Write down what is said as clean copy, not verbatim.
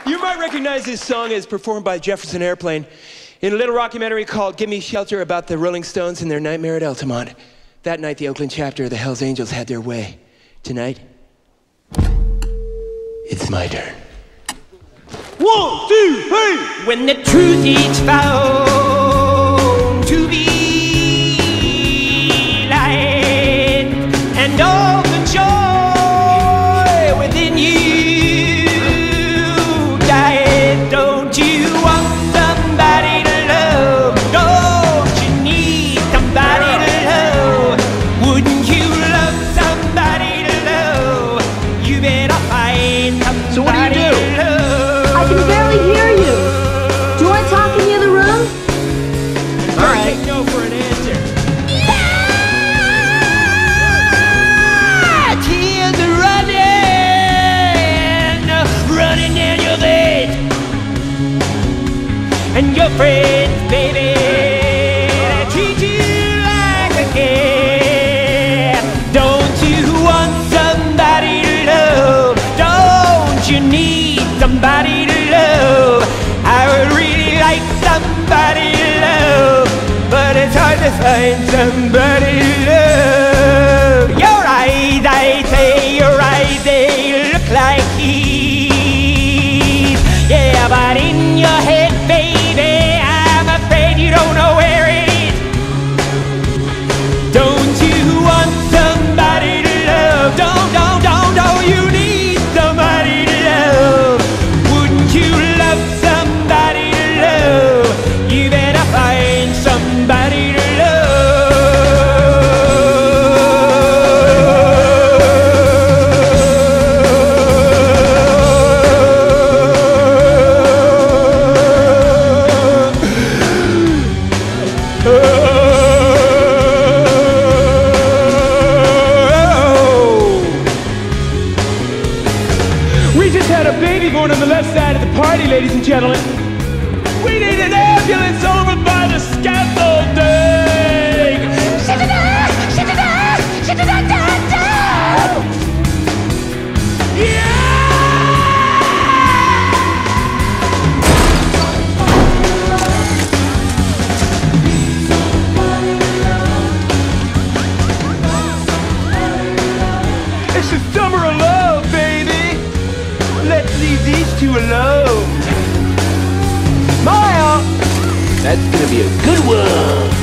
You might recognize this song as performed by Jefferson Airplane in a little documentary called Give Me Shelter about the Rolling Stones and their nightmare at Altamont. That night, the Oakland chapter of the Hells Angels had their way. Tonight, it's my turn. 1, 2, 3! When the truth is found to be light, and all the joy within you died, don't you want somebody to love? Don't you need somebody to love? Wouldn't you love somebody to love? You better find somebody. So what do you do? to love. I can barely hear you. Do you want to talk in the other room? All right. Take no for an answer. Tears are running down your face, and your friends, baby, they treat you like a kid. Don't you want somebody to love? Don't you need somebody to love? I would really like somebody to love, but it's hard to find somebody to love. Your eyes, I say, your eyes, they look like keys. Yeah, but in your head, baby, I'm afraid you don't know where it is. Don't you want somebody to love? Don't you need somebody to love? Wouldn't you love somebody to love? You better find somebody to We just had a baby born on the left side of the party, ladies and gentlemen. We need an ambulance over by the scaffolding. Yeah! It's the summer of love, baby. Let's leave these two alone. Smile! That's gonna be a good one.